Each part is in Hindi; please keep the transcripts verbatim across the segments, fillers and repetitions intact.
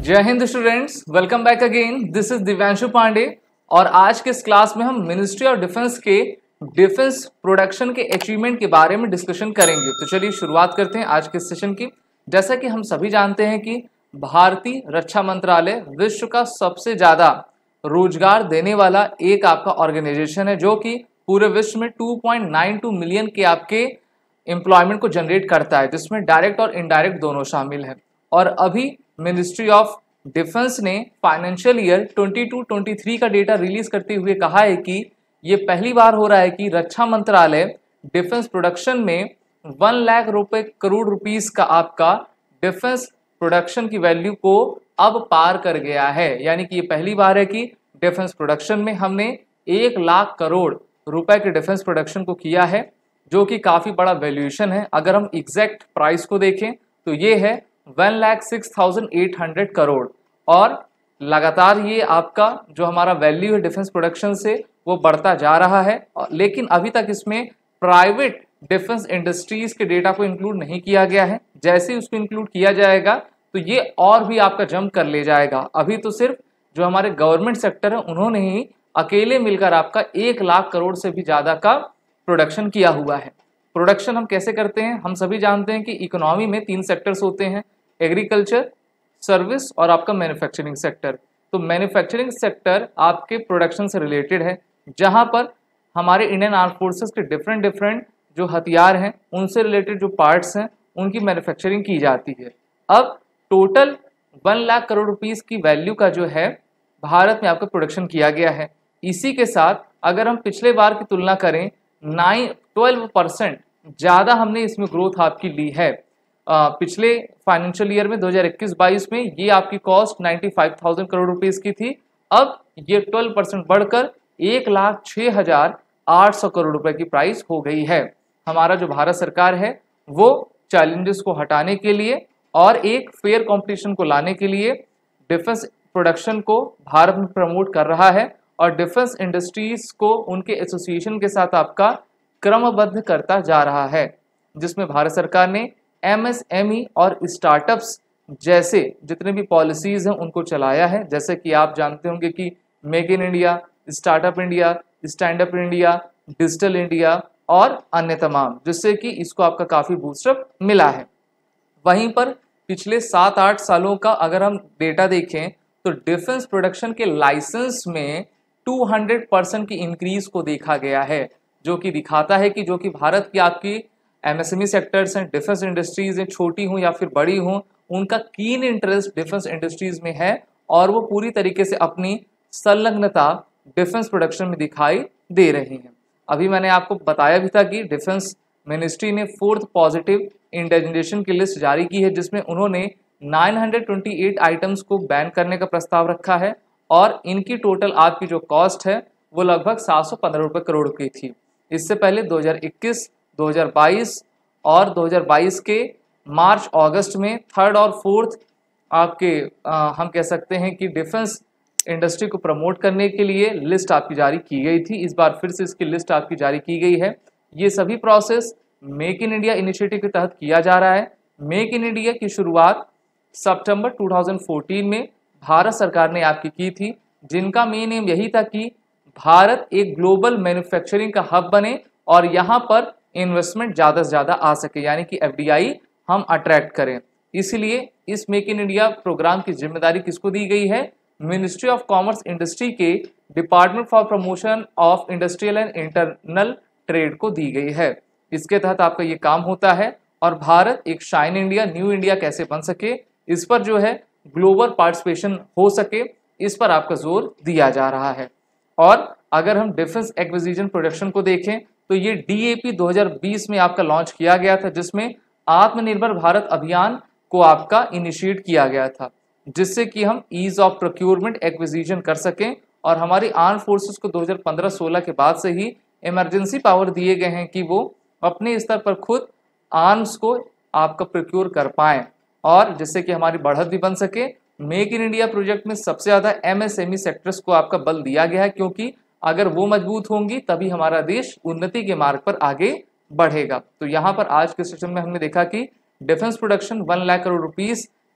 जय हिंद students, welcome back again. This is Divyanshu Pandey और आज के इस क्लास में हम मिनिस्ट्री ऑफ डिफेंस के डिफेंस प्रोडक्शन के अचीवमेंट के बारे में डिस्कशन करेंगे। तो चलिए शुरुआत करते हैं आज के सेशन की। जैसा कि हम सभी जानते हैं कि भारतीय रक्षा मंत्रालय विश्व का सबसे ज्यादा रोजगार देने वाला एक आपका ऑर्गेनाइजेशन है, जो कि पूरे विश्व में two point nine two million के आपके एम्प्लॉयमेंट को जनरेट करता है, जिसमें डायरेक्ट और इनडायरेक्ट दोनों शामिल हैं। और अभी मिनिस्ट्री ऑफ डिफेंस ने financial year twenty two twenty three का डेटा रिलीज करते हुए कहा है कि ये पहली बार हो रहा है कि रक्षा मंत्रालय डिफेंस प्रोडक्शन में वन लाख रुपए करोड़ रुपीस का आपका डिफेंस प्रोडक्शन की वैल्यू को अब पार कर गया है। यानी कि ये पहली बार है कि डिफेंस प्रोडक्शन में हमने एक लाख करोड़ रुपए के डिफेंस प्रोडक्शन को किया है, जो कि काफी बड़ा वैल्यूएशन है। अगर हम एग्जैक्ट प्राइस को देखें तो ये है one lakh six thousand eight hundred crore और लगातार ये आपका जो हमारा वैल्यू है डिफेंस प्रोडक्शन से वो बढ़ता जा रहा है। लेकिन अभी तक इसमें प्राइवेट डिफेंस इंडस्ट्रीज के डेटा को इंक्लूड नहीं किया गया है। जैसे ही उसको इंक्लूड किया जाएगा तो ये और भी आपका जंप कर ले जाएगा। अभी तो सिर्फ जो हमारे गवर्नमेंट सेक्टर है उन्होंने ही अकेले मिलकर आपका एक लाख करोड़ से भी ज्यादा का प्रोडक्शन किया हुआ है। प्रोडक्शन हम कैसे करते हैं, हम सभी जानते हैं कि इकोनॉमी में तीन सेक्टर्स होते हैं, एग्रीकल्चर, सर्विस और आपका मैन्युफैक्चरिंग सेक्टर। तो मैन्युफैक्चरिंग सेक्टर आपके प्रोडक्शन से रिलेटेड है, जहां पर हमारे इंडियन आर्म फोर्सेस के डिफरेंट डिफरेंट जो हथियार हैं उनसे रिलेटेड जो पार्ट्स हैं उनकी मैन्युफैक्चरिंग की जाती है। अब total one lakh crore rupees की वैल्यू का जो है भारत में आपका प्रोडक्शन किया गया है। इसी के साथ अगर हम पिछले बार की तुलना करें, नाइन ट्वेल्व परसेंट ज़्यादा हमने इसमें ग्रोथ आपकी ली है। आ, पिछले फाइनेंशियल ईयर में दो हज़ार इक्कीस बाईस में ये आपकी कॉस्ट पचानवे हज़ार करोड़ रुपीस की थी। अब ये ट्वेल्व परसेंट बढ़कर एक लाख छः हजार आठ सौ करोड़ रुपए की प्राइस हो गई है। हमारा जो भारत सरकार है वो चैलेंजेस को हटाने के लिए और एक फेयर कंपटीशन को लाने के लिए डिफेंस प्रोडक्शन को भारत में प्रमोट कर रहा है और डिफेंस इंडस्ट्रीज को उनके एसोसिएशन के साथ आपका क्रमबद्ध करता जा रहा है, जिसमें भारत सरकार ने एमएसएमई और स्टार्टअप्स जैसे जितने भी पॉलिसीज हैं उनको चलाया है। जैसे कि आप जानते होंगे कि make in India, startup India, stand up India, digital India और अन्य तमाम, जिससे कि इसको आपका काफी बूस्टअप मिला है। वहीं पर पिछले सात आठ सालों का अगर हम डेटा देखें तो डिफेंस प्रोडक्शन के लाइसेंस में दो सौ परसेंट की इंक्रीज को देखा गया है, जो कि दिखाता है कि जो कि भारत की आपकी एमएसएमई सेक्टर्स हैं, डिफेंस इंडस्ट्रीज हैं, छोटी हों या फिर बड़ी हों, उनका कीन इंटरेस्ट डिफेंस इंडस्ट्रीज में है और वो पूरी तरीके से अपनी संलग्नता डिफेंस प्रोडक्शन में दिखाई दे रही हैं। अभी मैंने आपको बताया भी था कि डिफेंस मिनिस्ट्री ने फोर्थ पॉजिटिव इंडेंटेशन की लिस्ट जारी की है, जिसमें उन्होंने नौ सौ अट्ठाईस आइटम्स को बैन करने का प्रस्ताव रखा है और इनकी टोटल आपकी जो कॉस्ट है वो लगभग सात सौ पंद्रह रुपए करोड़ की थी। इससे पहले दो हज़ार इक्कीस, दो हज़ार बाईस और दो हज़ार बाईस के मार्च अगस्त में थर्ड और फोर्थ आपके आ, हम कह सकते हैं कि डिफेंस इंडस्ट्री को प्रमोट करने के लिए लिस्ट आपकी जारी की गई थी। इस बार फिर से इसकी लिस्ट आपकी जारी की गई है। ये सभी process make in India initiative के तहत किया जा रहा है। मेक इन इंडिया की शुरुआत सितंबर दो हज़ार चौदह में भारत सरकार ने आपकी की थी, जिनका मेन एम यही था कि भारत एक ग्लोबल मैन्युफैक्चरिंग का हब बने और यहाँ पर इन्वेस्टमेंट ज़्यादा से ज़्यादा आ सके, यानी कि एफडीआई हम अट्रैक्ट करें। इसलिए इस मेक इन इंडिया प्रोग्राम की जिम्मेदारी किसको दी गई है? मिनिस्ट्री ऑफ कॉमर्स इंडस्ट्री के department for promotion of industrial and internal trade को दी गई है। इसके तहत आपका ये काम होता है और भारत एक शाइन इंडिया, न्यू इंडिया कैसे बन सके, इस पर जो है ग्लोबल पार्टिसिपेशन हो सके, इस पर आपका जोर दिया जा रहा है। और अगर हम डिफेंस एक्विजिशन प्रोडक्शन को देखें तो ये डीएपी दो हज़ार बीस में आपका लॉन्च किया गया था, जिसमें आत्मनिर्भर भारत अभियान को आपका इनिशिएट किया गया था, जिससे कि हम ईज ऑफ प्रोक्योरमेंट एक्विजिशन कर सकें। और हमारी आर्म फोर्सेस को दो हज़ार पंद्रह सोलह के बाद से ही इमरजेंसी पावर दिए गए हैं कि वो अपने स्तर पर खुद आर्म्स को आपका प्रोक्योर कर पाएं और जिससे कि हमारी बढ़त भी बन सके। मेक इन इंडिया प्रोजेक्ट में सबसे ज्यादा एमएसएमई सेक्टर्स को आपका बल दिया गया है, क्योंकि अगर वो मजबूत होंगी तभी हमारा देश उन्नति के मार्ग पर आगे बढ़ेगा। तो यहाँ पर आज के सेशन में हमने देखा कि defence production one lakh crore rupees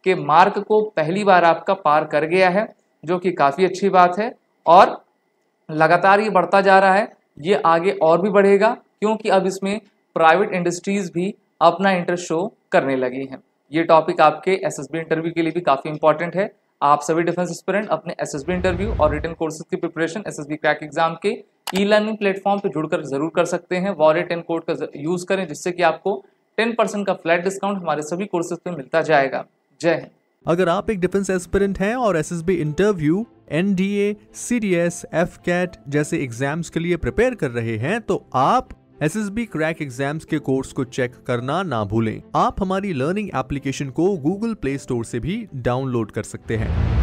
के मार्क को पहली बार आपका पार कर गया है, जो कि काफ़ी अच्छी बात है और लगातार ये बढ़ता जा रहा है। ये आगे और भी बढ़ेगा क्योंकि अब इसमें प्राइवेट इंडस्ट्रीज भी अपना इंटरेस्ट शो करने लगी हैं। ये टॉपिक आपके एसएसबी इंटरव्यू के लिए भी काफ़ी इंपॉर्टेंट है। आप सभी डिफेंस एस्पिरेंट अपने एसएसबी इंटरव्यू और रिटन कोर्सेज की प्रिपरेशन एसएसबी क्रैक एग्जाम के ई लर्निंग प्लेटफॉर्म पे जुड़कर जरूर कर सकते हैं। वॉरियर टेन कोड का यूज करें जिससे कि आपको टेन परसेंट का फ्लैट डिस्काउंट हमारे सभी कोर्सेज पे मिलता जाएगा। जय हिंद। अगर आप एक डिफेंस एस्पिरेंट हैं और SSB interview, NDA, CDS, AFCAT जैसे एग्जाम्स के लिए प्रिपेयर कर रहे हैं तो आप एसएसबी क्रैक एग्जाम्स के कोर्स को चेक करना ना भूलें। आप हमारी लर्निंग एप्लीकेशन को गूगल प्ले स्टोर से भी डाउनलोड कर सकते हैं।